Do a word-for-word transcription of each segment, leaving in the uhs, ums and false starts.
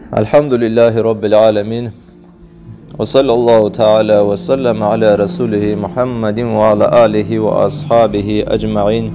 Альхамдулиллахи Раббил Аламин. Ва саллаллаху та'аля ва саллам аля расулихи Мухаммадин ва аля алихи ва асхабихи аджмаин.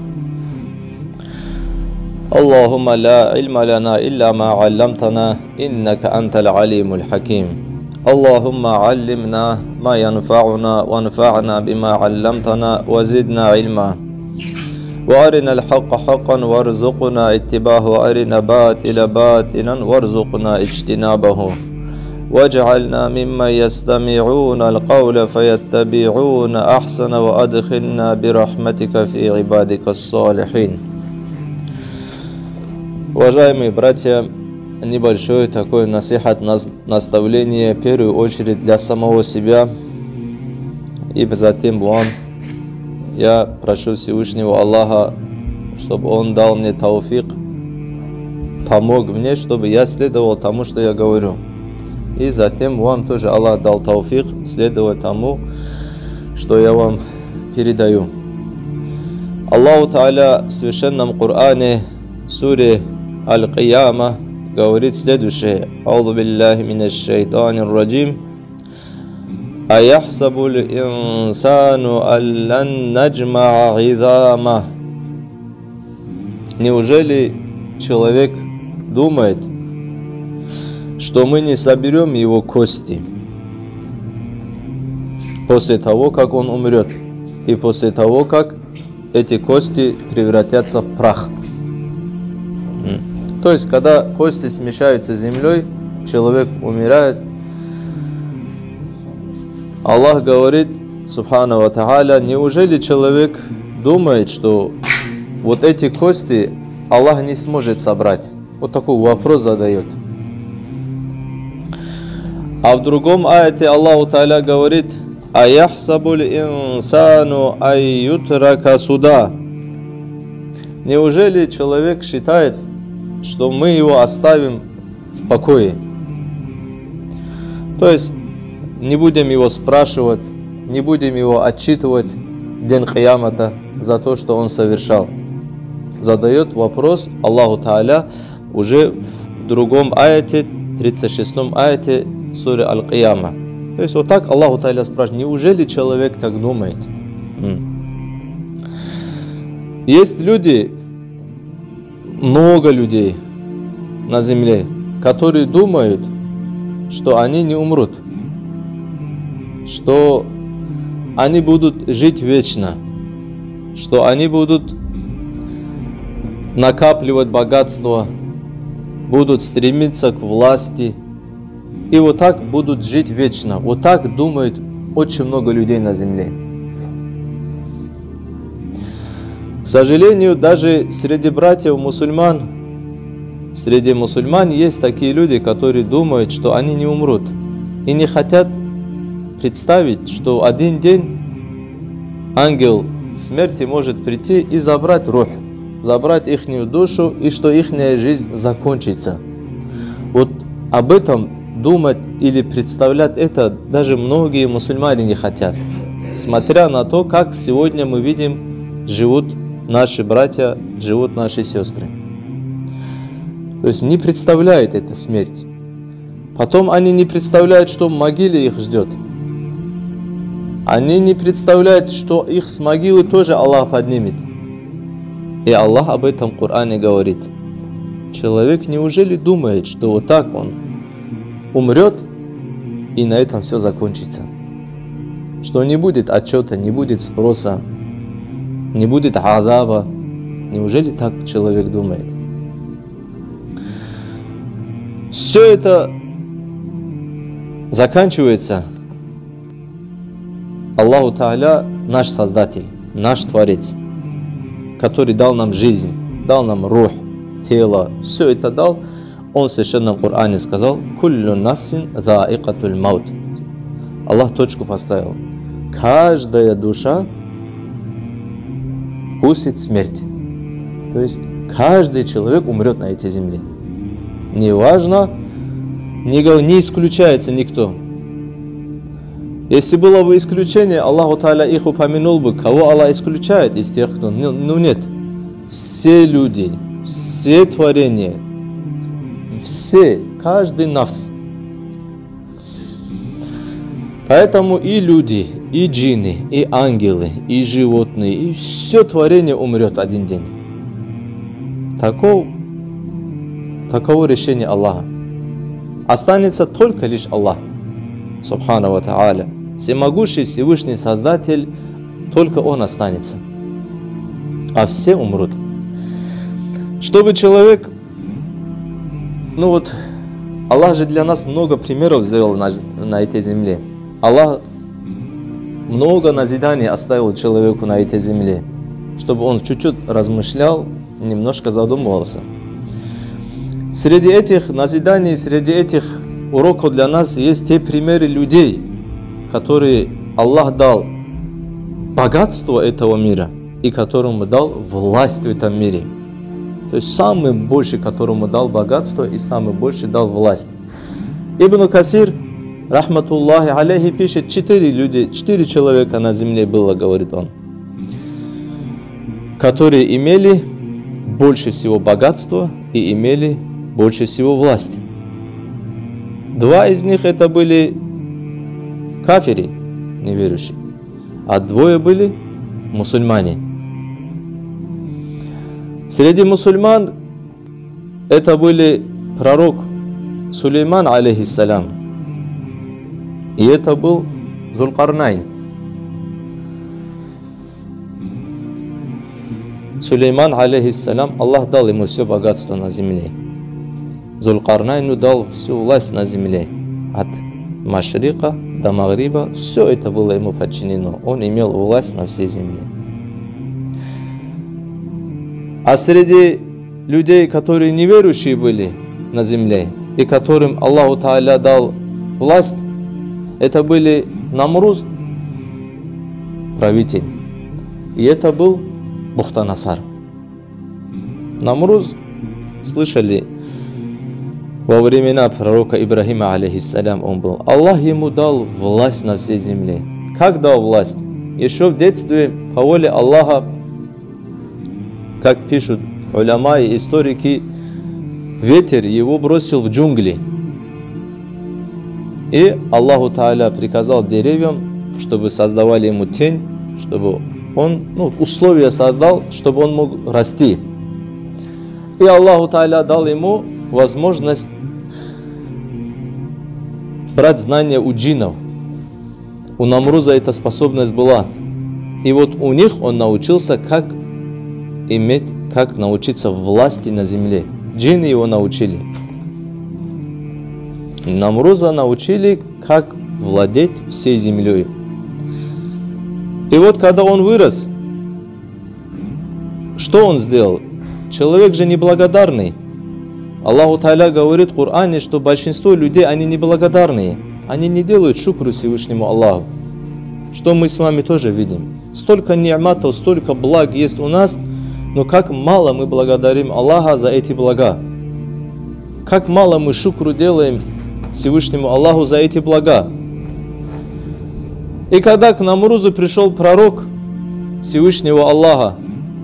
Аллахумма ла илма лана илля ма алламтана, иннака антал алимул хаким. Аллахумма аллимна ма янфауна ва анфa'на бима алламтана ва зидна илма. وارنا الحق حقا وارزقنا اتباعه وارنا باطلا باطلا وارزقنا اجتنابه واجعلنا ممن يستمعون القول فيتبعون احسن وادخلنا برحمتك في عبادك الصالحين. Уважаемые братья, небольшое такое насихат, наставление, в первую очередь для самого себя и затем вам. Я прошу Всевышнего Аллаха, чтобы Он дал мне тауфик, помог мне, чтобы я следовал тому, что я говорю. И затем вам тоже Аллах дал тауфик следовать тому, что я вам передаю. Аллаху Та'аля в Священном Коране, суре Аль-Кияма, говорит следующее. Аузу биллахи минаш шайтанир раджим. أيحسب الإنسان أن لن نجمع عظامه. Неужели человек думает, что мы не соберем его кости после того, как он умрет, и после того, как эти кости превратятся в прах? То есть, когда кости смешаются с землей, человек умирает. Аллах говорит, субхану ва та'аля, неужели человек думает, что вот эти кости Аллах не сможет собрать? Вот такой вопрос задает. А в другом аяте Аллаху Та'аля говорит, «Аяхсабуль инсану айютрака суда». Неужели человек считает, что мы его оставим в покое? То есть, не будем его спрашивать, не будем его отчитывать в день Киямата за то, что он совершал. Задает вопрос Аллаху Та'аля уже в другом аяте, тридцать шестом аяте суры Аль-Кияма. То есть вот так Аллаху Та'аля спрашивает, неужели человек так думает? Есть люди, много людей на земле, которые думают, что они не умрут, что они будут жить вечно, что они будут накапливать богатство, будут стремиться к власти и вот так будут жить вечно. Вот так думает очень много людей на земле. К сожалению, даже среди братьев мусульман, среди мусульман есть такие люди, которые думают, что они не умрут и не хотят представить, что один день ангел смерти может прийти и забрать рух, забрать ихнюю душу, и что ихняя жизнь закончится. Вот об этом думать или представлять это даже многие мусульмане не хотят, смотря на то, как сегодня мы видим, живут наши братья, живут наши сестры. То есть не представляют это смерть. Потом они не представляют, что в могиле их ждет. Они не представляют, что их с могилы тоже Аллах поднимет. И Аллах об этом в Коране говорит. Человек неужели думает, что вот так он умрет и на этом все закончится? Что не будет отчета, не будет спроса, не будет азаба. Неужели так человек думает? Все это заканчивается. Аллаху Та'аля наш Создатель, наш Творец, который дал нам жизнь, дал нам рух, тело, все это дал. Он в Священном Коране сказал, «Куллю нафсин заикатуль маут». Аллах точку поставил. Каждая душа вкусит смерть. То есть каждый человек умрет на этой земле. Неважно, не, не исключается никто. Если было бы исключение, Аллаху Та'аля их упомянул бы, кого Аллах исключает из тех, кто... Ну нет, все люди, все творения, Все, каждый нафс. Поэтому и люди, и джинны, и ангелы, и животные, и все творение умрет один день. Таков, таково решение Аллаха. Останется только лишь Аллах, Субхану ва Тааля. Всемогущий Всевышний Создатель, только Он останется. А все умрут. Чтобы человек, ну вот, Аллах же для нас много примеров сделал на, на этой земле. Аллах много назиданий оставил человеку на этой земле, чтобы он чуть-чуть размышлял, немножко задумывался. Среди этих назиданий, среди этих уроков для нас есть те примеры людей, которые Аллах дал богатство этого мира и которому дал власть в этом мире. То есть самый больший, которому дал богатство, и самый больший дал власть. Ибн Касир, рахматуллахи алейхи, пишет, четыре люди, четыре человека на земле было, говорит он, которые имели больше всего богатства и имели больше всего власти. Два из них это были кафири, неверующие, а двое были мусульмане. Среди мусульман это были пророк Сулейман, алейхиссалям, и это был Зулкарнайн. Сулейман, алейхиссалям, Аллах дал ему все богатство на земле. Зулкарнайну дал всю власть на земле. От Машрика до Магриба все это было ему подчинено. Он имел власть на всей земле. А среди людей, которые неверующие были на земле, и которым Аллаху Тааля дал власть, это были Намруз, правитель, и это был Бухтанасар. Намруз, слышали, во времена пророка Ибрахима, алейхиссалям, он был. Аллах ему дал власть на всей земле. Как дал власть? Еще в детстве, по воле Аллаха, как пишут уляма и историки, ветер его бросил в джунгли. И Аллаху Тааля приказал деревьям, чтобы создавали ему тень, чтобы он, ну, условия создал, чтобы он мог расти. И Аллаху Тааля дал ему возможность брать знания у джиннов. У Намруза эта способность была. И вот у них он научился, как иметь, как научиться власти на земле. Джинны его научили. Намруза научили, как владеть всей землей. И вот когда он вырос, что он сделал? Человек же неблагодарный. Аллаху Тааля говорит в Коране, что большинство людей, они неблагодарные. Они не делают шукру Всевышнему Аллаху. Что мы с вами тоже видим. Столько ни'матов, столько благ есть у нас, но как мало мы благодарим Аллаха за эти блага. Как мало мы шукру делаем Всевышнему Аллаху за эти блага. И когда к Намрузу пришел пророк Всевышнего Аллаха,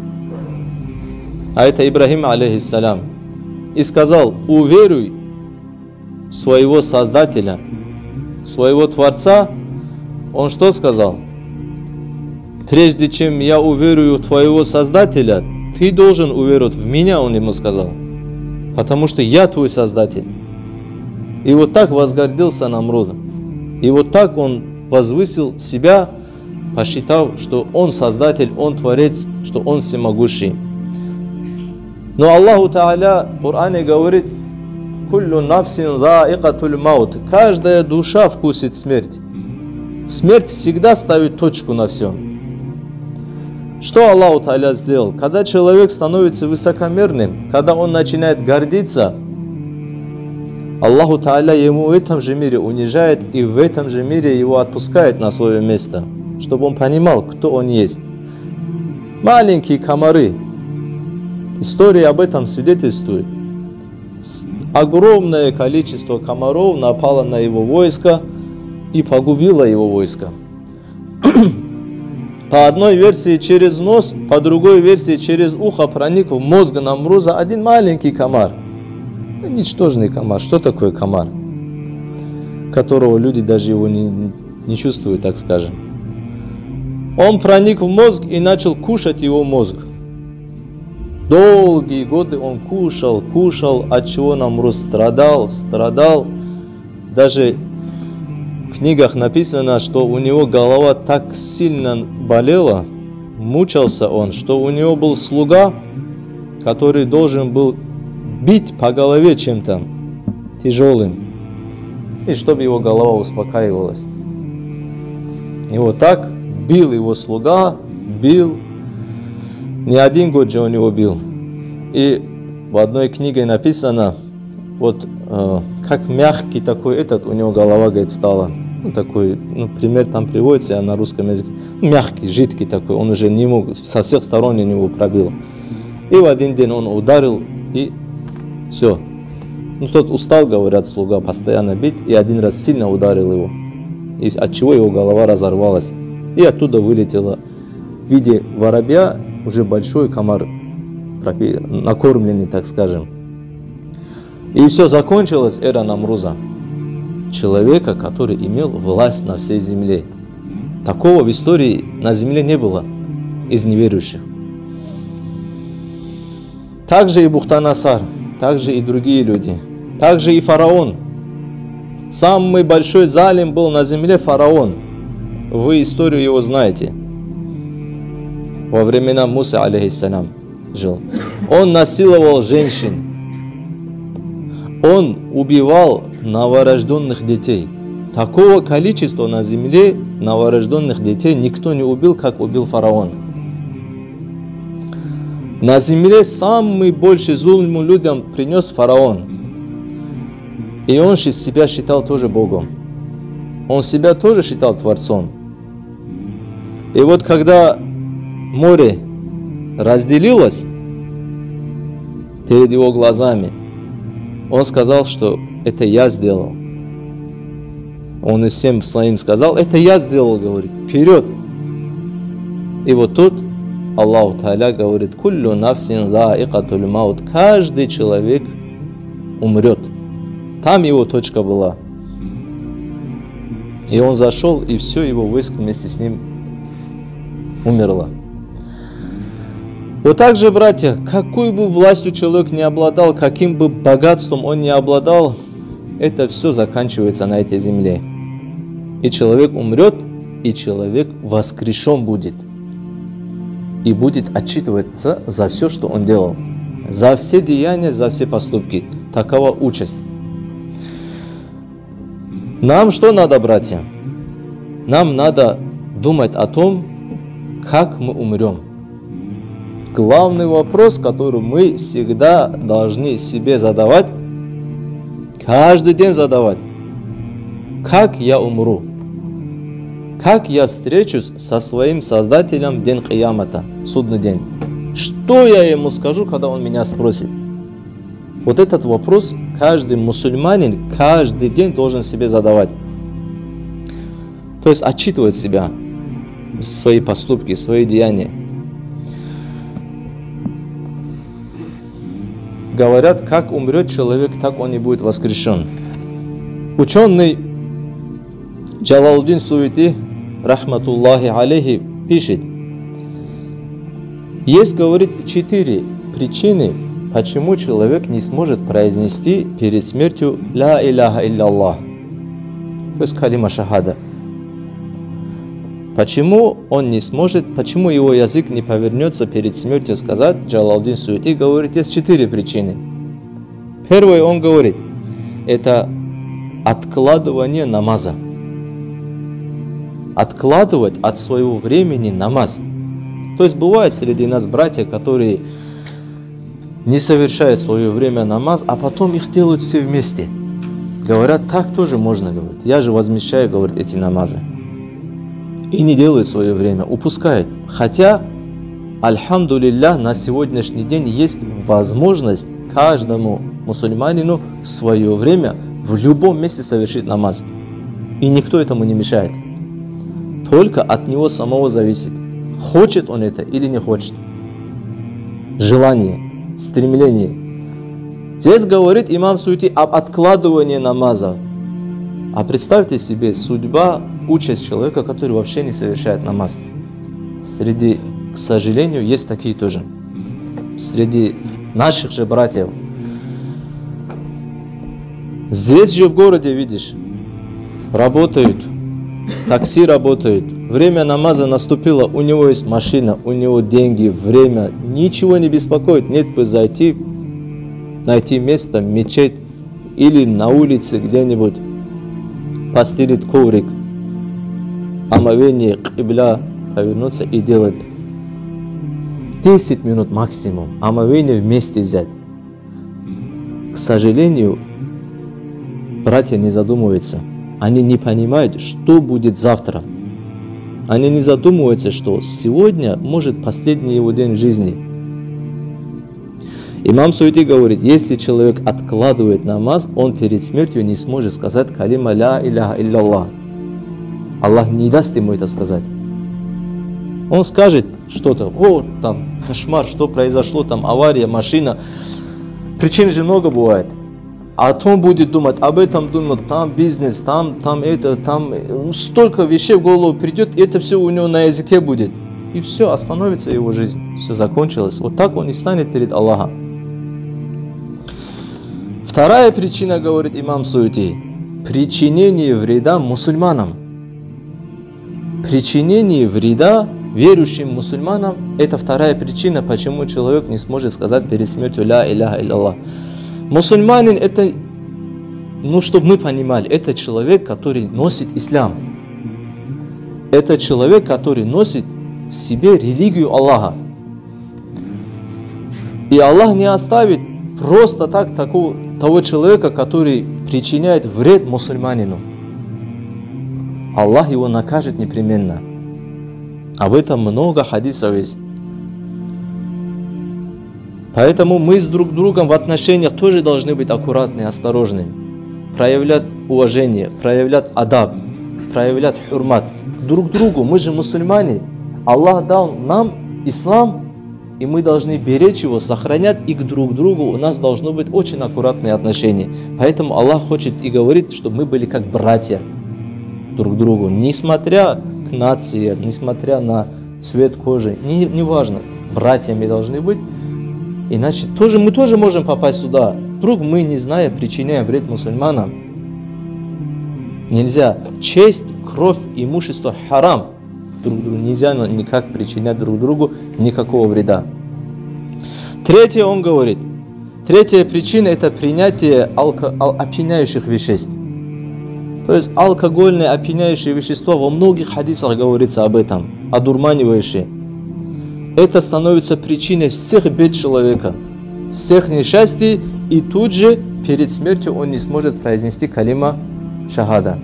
а это Ибрахим, алейхиссалям, и сказал: уверуй в своего Создателя, своего Творца, он что сказал? Прежде чем я уверую в твоего Создателя, ты должен уверовать в меня, он ему сказал, потому что я твой Создатель. И вот так возгордился Намруд. И вот так он возвысил себя, посчитав, что он Создатель, он Творец, что он всемогущий. Но Аллаху Тааля в Коране говорит: «Куллю нафсин заикатуль маут». Каждая душа вкусит смерть. Смерть всегда ставит точку на все. Что Аллаху Тааля сделал? Когда человек становится высокомерным, когда он начинает гордиться, Аллаху Тааля ему в этом же мире унижает и в этом же мире его отпускает на свое место, чтобы он понимал, кто он есть. Маленькие комары. История об этом свидетельствует. Огромное количество комаров напало на его войско и погубило его войско. По одной версии через нос, по другой версии через ухо проник в мозг Намруза один маленький комар. Ничтожный комар. Что такое комар? Которого люди даже его не, не чувствуют, так скажем. Он проник в мозг и начал кушать его мозг. Долгие годы он кушал, кушал, от чего Намруз страдал, страдал. Даже в книгах написано, что у него голова так сильно болела, мучился он, что у него был слуга, который должен был бить по голове чем-то тяжелым, и чтобы его голова успокаивалась. И вот так бил его слуга, бил. Не один год же он его бил. И в одной книге написано, вот э, как мягкий такой этот у него голова, говорит, стала. Ну, такой, ну, пример там приводится на русском языке. Мягкий, жидкий такой, он уже не мог, со всех сторон у него пробило. И в один день он ударил, и все. Ну, тот устал, говорят, слуга, постоянно бить, и один раз сильно ударил его. И от чего его голова разорвалась. И оттуда вылетела в виде воробья уже большой комар, накормленный, так скажем. И все, закончилась эра Намруза. Человека, который имел власть на всей земле. Такого в истории на земле не было из неверующих. Также и Бухтанасар, также и другие люди, также и фараон. Самый большой залим был на земле фараон. Вы историю его знаете. Во времена Мусы, алейхиссалям, жил. Он насиловал женщин. Он убивал новорожденных детей. Такого количества на земле новорожденных детей никто не убил, как убил фараон. На земле самый большой зулм людям принес фараон. И он себя считал тоже Богом. Он себя тоже считал Творцом. И вот когда море разделилось перед его глазами, он сказал, что это я сделал. Он и всем своим сказал, это я сделал, говорит, вперед. И вот тут Аллаху Тааля говорит, куллю нафсин заикатуль маут, каждый человек умрет. Там его точка была. И он зашел, и все его войско вместе с ним умерло. Вот так же, братья, какой бы властью человек не обладал, каким бы богатством он не обладал, это все заканчивается на этой земле. И человек умрет, и человек воскрешен будет. И будет отчитываться за все, что он делал. За все деяния, за все поступки. Такова участь. Нам что надо, братья? Нам надо думать о том, как мы умрем. Главный вопрос, который мы всегда должны себе задавать, каждый день задавать. Как я умру? Как я встречусь со своим Создателем в день Киямата, судный день? Что я ему скажу, когда он меня спросит? Вот этот вопрос каждый мусульманин каждый день должен себе задавать. То есть отчитывать себя, свои поступки, свои деяния. Говорят, как умрет человек, так он и будет воскрешен. Ученый Джалалуддин Суйюти, рахматуллахи алейхи, пишет, есть, говорит, четыре причины, почему человек не сможет произнести перед смертью «Ла иляха илляллах», то есть калима шахада. Почему он не сможет, почему его язык не повернется перед смертью сказать, Джалалуддин Суйюти говорит, есть четыре причины. Первое, он говорит, это откладывание намаза. Откладывать от своего времени намаз. То есть бывает среди нас братья, которые не совершают в свое время намаз, а потом их делают все вместе. Говорят, так тоже можно, говорить. Я же возмещаю, говорит, эти намазы. И не делают в свое время, упускают. Хотя, альхамдулиллах, на сегодняшний день есть возможность каждому мусульманину в свое время в любом месте совершить намаз. И никто этому не мешает. Только от него самого зависит, хочет он это или не хочет. Желание, стремление. Здесь говорит имам Суйти об откладывании намаза. А представьте себе судьба, участь человека, который вообще не совершает намаз. Среди, к сожалению, есть такие тоже. Среди наших же братьев. Здесь же в городе, видишь, работают, такси работают. Время намаза наступило, у него есть машина, у него деньги, время, ничего не беспокоит. Нет бы зайти, найти место, мечеть или на улице где-нибудь постелить коврик, омовение, кибля, повернуться и делать десять минут максимум, омовение вместе взять. К сожалению, братья не задумываются. Они не понимают, что будет завтра. Они не задумываются, что сегодня может последний его день в жизни. Имам Суйти говорит, если человек откладывает намаз, он перед смертью не сможет сказать калима ля иляха илля. Аллах не даст ему это сказать. Он скажет что-то, о, там кошмар, что произошло, там авария, машина. Причин же много бывает. А он будет думать, об этом думать, там бизнес, там, там это, там столько вещей в голову придет, и это все у него на языке будет. И все, остановится его жизнь, все закончилось. Вот так он и станет перед Аллахом. Вторая причина, говорит имам Суйти, причинение вреда мусульманам. Причинение вреда верующим мусульманам – это вторая причина, почему человек не сможет сказать перед смертью «Ля иляха илля». Мусульманин – это, ну, чтобы мы понимали, это человек, который носит ислам. Это человек, который носит в себе религию Аллаха. И Аллах не оставит просто так такого, того человека, который причиняет вред мусульманину. Аллах его накажет непременно. Об этом много хадисов есть. Поэтому мы с друг другом в отношениях тоже должны быть аккуратны и осторожны. Проявлять уважение, проявлять адаб, проявлять хурмат друг другу. Мы же мусульмане. Аллах дал нам ислам, и мы должны беречь его, сохранять, и к друг другу у нас должно быть очень аккуратные отношения. Поэтому Аллах хочет и говорит, чтобы мы были как братья друг другу, несмотря к нации, несмотря на цвет кожи, не, не важно, братьями должны быть, иначе тоже, мы тоже можем попасть сюда. Вдруг мы, не зная, причиняем вред мусульманам. Нельзя. Честь, кровь, имущество харам. Друг другу нельзя никак причинять друг другу никакого вреда. Третье, он говорит, третья причина – это принятие алко- опьяняющих веществ. То есть алкогольные опьяняющие вещества, во многих хадисах говорится об этом, одурманивающие. Это становится причиной всех бед человека, всех несчастий, и тут же перед смертью он не сможет произнести калима шахада.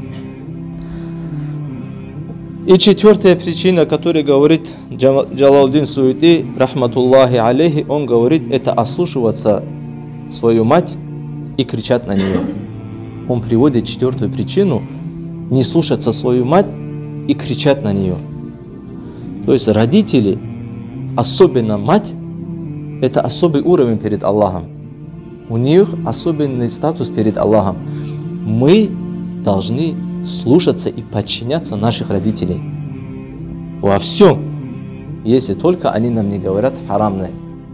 И четвертая причина, которую говорит Джалалуддин Суйти, рахматуллахи алейхи, он говорит, это ослушиваться свою мать и кричать на нее. Он приводит четвертую причину, не слушаться свою мать и кричать на нее. То есть родители, особенно мать, это особый уровень перед Аллахом. У них особенный статус перед Аллахом. Мы должны слушаться и подчиняться наших родителей во всем, если только они нам не говорят харамное.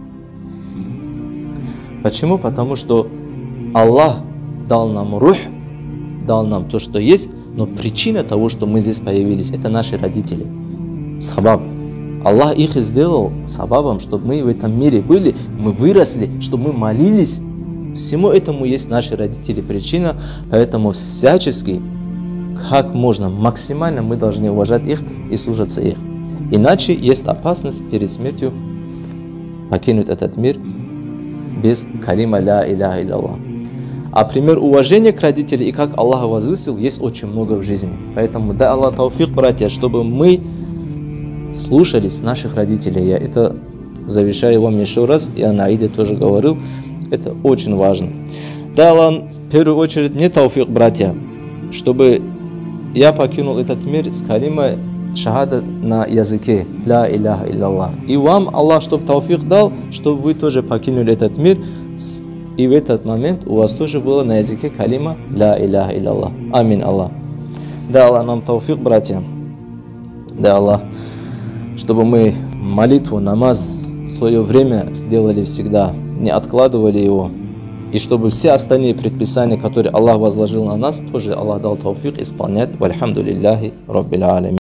Почему? Потому что Аллах дал нам рух, дал нам то, что есть, но причина того, что мы здесь появились, это наши родители. Сабаб. Аллах их сделал сабабом, чтобы мы в этом мире были, мы выросли, чтобы мы молились. Всему этому есть наши родители причина, поэтому всячески, как можно, максимально мы должны уважать их и слушаться их. Иначе есть опасность перед смертью покинуть этот мир без калима ля иляха илля. А пример уважения к родителям и как Аллах возвысил есть очень много в жизни. Поэтому дай Аллах тауфик, братья, чтобы мы слушались наших родителей. Я это завещаю вам еще раз, я на Аиде тоже говорил. Это очень важно. Дай Аллах в первую очередь мне тауфик, братья, чтобы я покинул этот мир с калимой шахада на языке ля иляха илля. И вам Аллах, чтобы тауфик дал, чтобы вы тоже покинули этот мир с И в этот момент у вас тоже было на языке калима «Ля иляха илlallah». Амин, Аллах. Да, Аллах нам тауфик, братья. Да, Аллах, чтобы мы молитву, намаз, свое время делали всегда, не откладывали его. И чтобы все остальные предписания, которые Аллах возложил на нас, тоже Аллах дал тауфик исполнять. Вальхамдулиллахи раббил алямин.